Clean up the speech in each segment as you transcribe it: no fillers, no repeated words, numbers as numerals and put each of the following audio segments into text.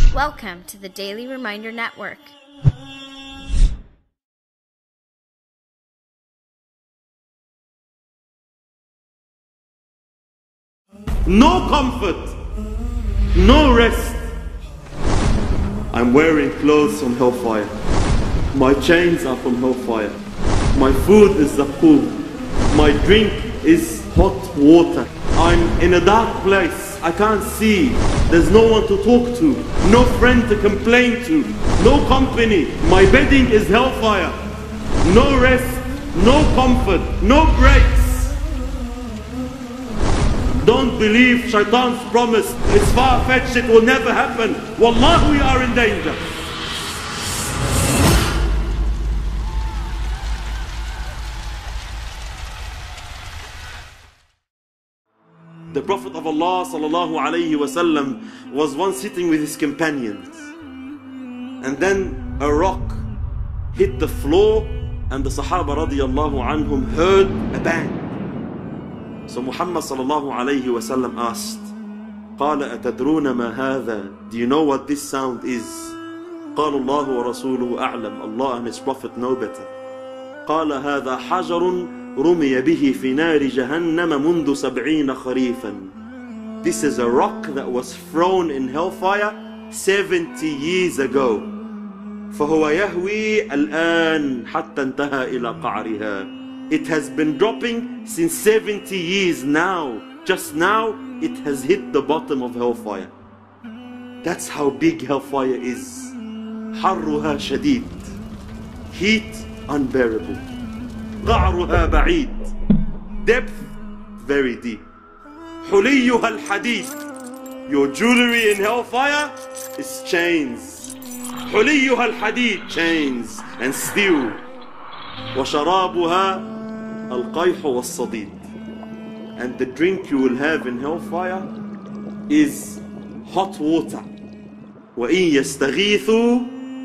Welcome to the Daily Reminder Network. No comfort, no rest. I'm wearing clothes from hellfire. My chains are from hellfire. My food is zakum. My drink is hot water. I'm in a dark place. I can't see. There's no one to talk to. No friend to complain to. No company. My bedding is hellfire. No rest, no comfort, no breaks. Don't believe Shaitan's promise. It's far-fetched. It will never happen. Wallah, we are in danger. The Prophet of Allah sallallahu alayhi wasallam was once sitting with his companions, and then a rock hit the floor and the Sahaba radiyallahu anhum heard a bang. So Muhammad sallallahu alayhi wasallam asked, قال أتدرون ما هذا? Do you know what this sound is? قال الله ورسوله أعلم. Allah and His Prophet know better. قال هذا حجر رمي به في نار جهنم منذ 70 خريفا. This is a rock that was thrown in hellfire 70 years ago. فهو يهوي الآن حتى انتهى إلى قعرها. It has been dropping since 70 years now. Just now it has hit the bottom of hellfire. That's how big hellfire is. حرها شديد. Heat unbearable. قعرها بعيد. Depth very deep. حليها الحديد. Your jewelry in hellfire is chains. حليها الحديد, chains and steel. وشرابها القيح والصديد. And the drink you will have in hellfire is hot water. وإن يستغيثوا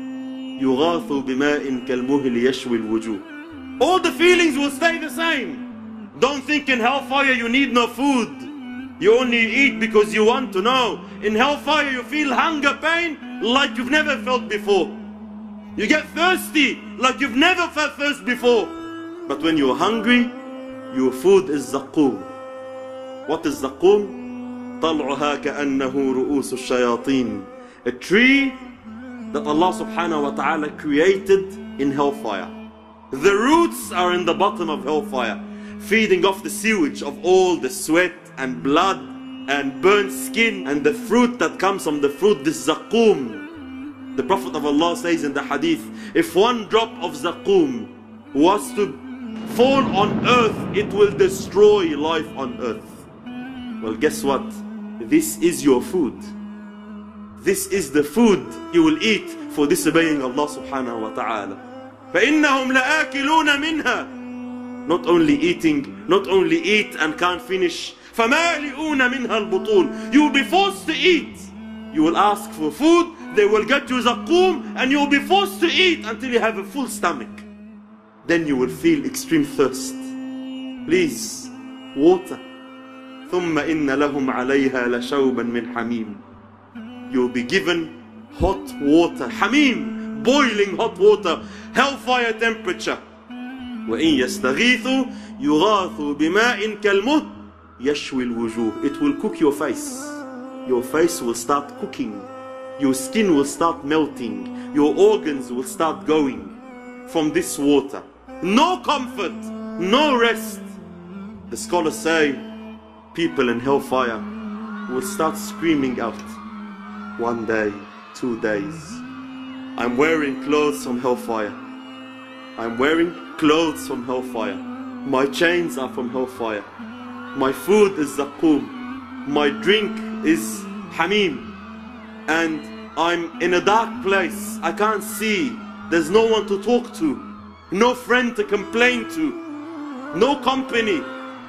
يغاثوا بماء كالمهل يشوي الوجوه. All the feelings will stay the same. Don't think in hellfire you need no food. You only eat because you want to. No. In hellfire you feel hunger, pain like you've never felt before. You get thirsty like you've never felt thirst before. But when you're hungry, your food is zakum. What is zakum? طلعها كأنه رؤوس الشياطين. A tree that Allah subhanahu wa ta'ala created in hellfire. The roots are in the bottom of hellfire, feeding off the sewage of all the sweat and blood and burnt skin, and the fruit that comes from the fruit, this zakum. The Prophet of Allah says in the hadith, if one drop of zakum was to fall on earth, it will destroy life on earth. Well, guess what? This is your food. This is the food you will eat for disobeying Allah subhanahu wa ta'ala. فَإِنَّهُمْ لَآكِلُونَ مِنْهَا. Not only eating, not only eat and can't finish. فَمَالِئُونَ مِنْهَا الْبُطُونَ. You will be forced to eat. You will ask for food, they will get you zakum, and you will be forced to eat until you have a full stomach. Then you will feel extreme thirst. Please, water. ثُمَّ إِنَّ لَهُمْ عَلَيْهَا لَشَوْبًا مِنْ حَمِيمٍ. You will be given hot water. Hamim, boiling hot water, hellfire temperature. وَإِن يَسْتَغِيثُوا يُغَاثُوا بِمَاءٍ كَالْمُهْلِ يَشْوِي الْوُجُوهِ. It will cook your face. Your face will start cooking. Your skin will start melting. Your organs will start going from this water. No comfort, no rest. The scholars say people in hellfire will start screaming out. 1 day, 2 days. I'm wearing clothes from hellfire. I'm wearing clothes from hellfire. My chains are from hellfire. My food is zakum. My drink is hamim. And I'm in a dark place. I can't see. There's no one to talk to. No friend to complain to. No company.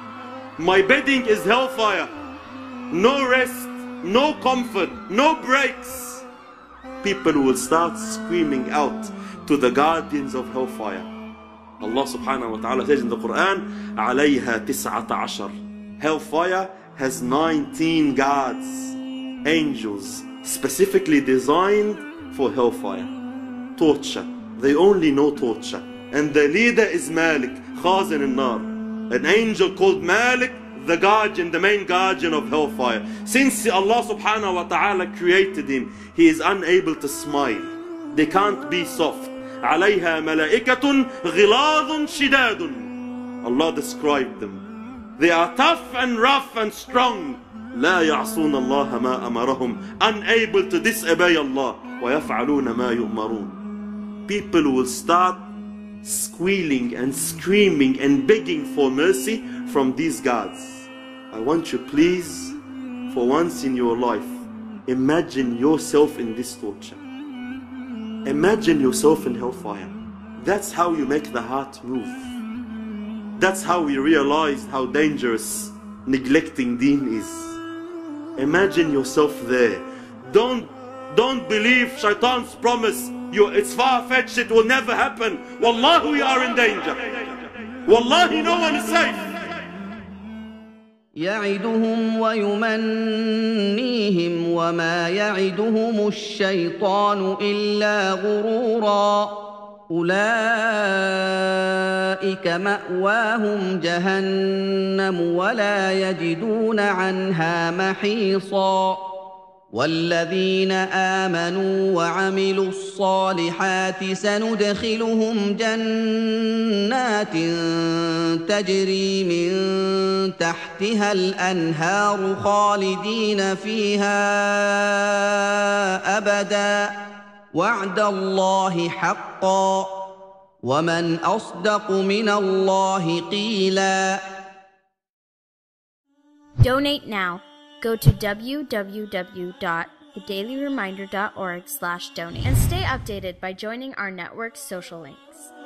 My bedding is hellfire. No rest. No comfort, no breaks. People will start screaming out to the guardians of hellfire. Allah subhanahu wa ta'ala says in the Quran, عليها 19. Hellfire has 19 guards, angels, specifically designed for hellfire. Torture. They only know torture. And the leader is Malik, Khazin al-Nar. An angel called Malik, the guardian, the main guardian of hellfire. Since Allah subhanahu wa ta'ala created him, he is unable to smile. They can't be soft. عليها ملائكة غلاظ شداد. Allah described them. They are tough and rough and strong. لا يعصون الله ما أمرهم. Unable to disobey Allah. ويفعلون ما يؤمرون. People will start squealing and screaming and begging for mercy from these gods. I want you, please, for once in your life, imagine yourself in this torture. Imagine yourself in hellfire. That's how you make the heart move. That's how we realize how dangerous neglecting deen is. Imagine yourself there. Don't believe Shaitan's promise. It's far-fetched, it will never happen. Wallahi, we are in danger. Wallahi, no one is safe. يعدهم ويمنيهم وما يعدهم الشيطان إلا غرورا أولئك مأواهم جهنم ولا يجدون عنها محيصا والذين آمنوا وعملوا الصالحات سندخلهم جنات تجري من تحتها الأنهار خالدين فيها أبدا وعد الله حقا ومن أصدق من الله قيلا. Donate now. Go to www.thedailyreminder.org/donate and stay updated by joining our network's social links.